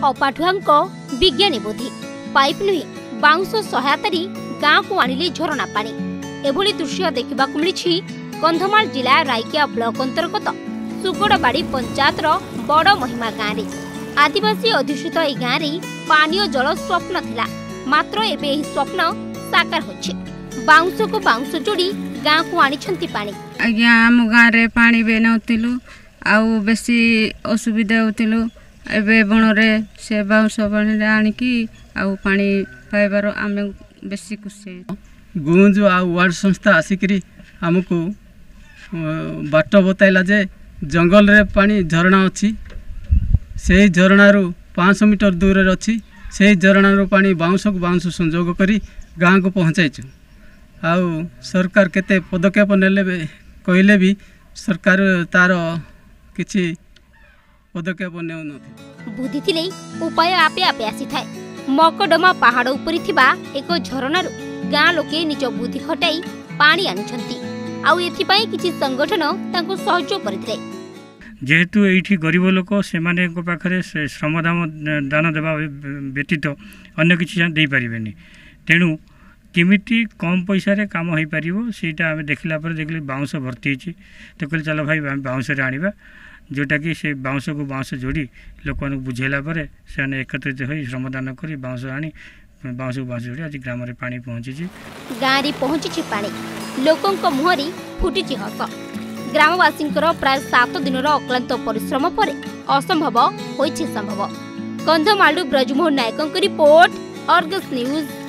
अपाठुआ विज्ञानी बुद्धि पाइप नुहे बाउंश सहायता गाँव को आनिले झरणा पानी एभली दृश्य देखा मिली कंधमाल जिला रायकिया ब्लॉक अंतर्गत सुगड़बाड़ी पंचायतर बड़ महिमा गाँव में आदिवासी अधिष्ठित यह गाँव में पानीय जल स्वप्न थिला मात्र एबे एही स्वप्न साकार होछि। बाउंश को बाउंश जोड़ी गाँव को आनी पानी आज्ञा आम गाँव में पानी भी नौलु आउ बेसी असुविधा होतिलु एबे बणरे से बाउंश पानी आनिकी आउ पानी पाइबार आम बेसी खुशी। गुंज आ वार्ड संस्था आसिकरी आमको बाट बताइला जे जंगल रे पानी झरणा अच्छी से झरणार 500 मीटर दूर अच्छी से झरणार पानी बाउंश को बाउंश संजोग करी गाँव को पहुँचाइछु। आउ सरकार केते पदक्षेप नेले कहले भी सरकार तार किछि पदक्षेप नेउ न बुद्धि थिले उपाय आपे आपे आसी थाए। मकडमा पहाड़ उपरि थिबा एक झरणार गाँ लोके निज बुद्धि खटाई पानी आनिछंती आउ एथिपाई किछि संगठन तांको सहयोग करथिले। जेहेतु एठी गरीब लोक से माने को पाखरे श्रमदान दान देवा व्यतीत अन्य किछि दे परिबेनी तेणु केमिटी कम पैसा रे काम हो पारिबो सेटा आमे देखला पर देखले बाउंश भर्ती हिची तो कहले चलो भाई बाउंश रे आनिबा जोटा कि से बाउंश को बाउंश जोड़ी लोक बुझेला पर से एकत्रित होई श्रमदान करी बाउंश आनी बाउंश को बाउंश जोड़ी आज ग्राम रे पानी पहुंची गाँ रे पहुंची पानी लोकंक मुहरी फुटी हस ग्रामवासी प्राय 7 दिन अक्लांत परिश्रम पर असंभव होइछि संभव। कंधमालु ब्रजमोहन नायकंक रिपोर्ट अर्गस न्यूज।